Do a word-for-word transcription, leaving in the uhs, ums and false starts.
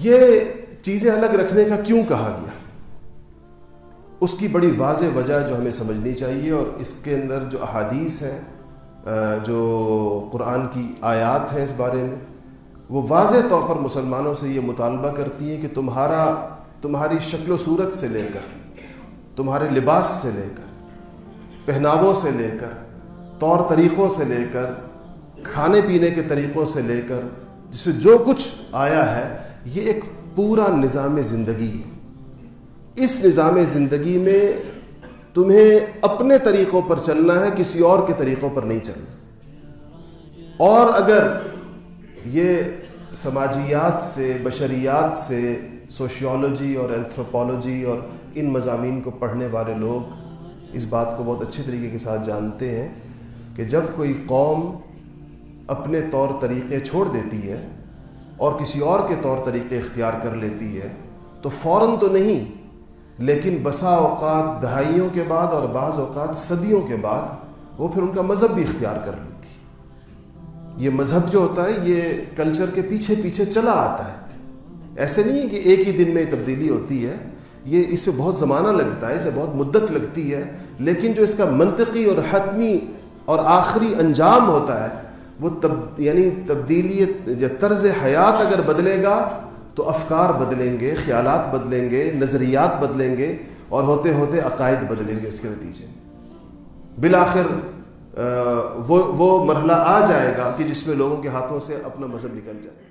یہ چیزیں الگ رکھنے کا کیوں کہا گیا؟ اس کی بڑی واضح وجہ جو ہمیں سمجھنی چاہیے، اور اس کے اندر جو احادیث ہیں، جو قرآن کی آیات ہیں اس بارے میں، وہ واضح طور پر مسلمانوں سے یہ مطالبہ کرتی ہیں کہ تمہارا تمہاری شکل و صورت سے لے کر، تمہارے لباس سے لے کر، پہناووں سے لے کر، طور طریقوں سے لے کر، کھانے پینے کے طریقوں سے لے کر، جس میں جو کچھ آیا ہے، یہ ایک پورا نظام زندگی ہے۔ اس نظام زندگی میں تمہیں اپنے طریقوں پر چلنا ہے، کسی اور کے طریقوں پر نہیں چلنا۔ اور اگر یہ سماجیات سے، بشریات سے، سوشیولوجی اور اینتھروپولوجی اور ان مضامین کو پڑھنے والے لوگ اس بات کو بہت اچھے طریقے کے ساتھ جانتے ہیں کہ جب کوئی قوم اپنے طور طریقے چھوڑ دیتی ہے اور کسی اور کے طور طریقے اختیار کر لیتی ہے تو فوراً تو نہیں، لیکن بسا اوقات دہائیوں کے بعد اور بعض اوقات صدیوں کے بعد وہ پھر ان کا مذہب بھی اختیار کر لیتی ہے۔ یہ مذہب جو ہوتا ہے یہ کلچر کے پیچھے پیچھے چلا آتا ہے، ایسے نہیں ہے کہ ایک ہی دن میں تبدیلی ہوتی ہے، یہ اس پہ بہت زمانہ لگتا ہے، اسے بہت مدت لگتی ہے، لیکن جو اس کا منطقی اور حتمی اور آخری انجام ہوتا ہے وہ تب یعنی تبدیلی یا طرز حیات اگر بدلے گا تو افکار بدلیں گے، خیالات بدلیں گے، نظریات بدلیں گے، اور ہوتے ہوتے عقائد بدلیں گے۔ اس کے نتیجے میں بالآخر وہ وہ مرحلہ آ جائے گا کہ جس میں لوگوں کے ہاتھوں سے اپنا مذہب نکل جائے گا۔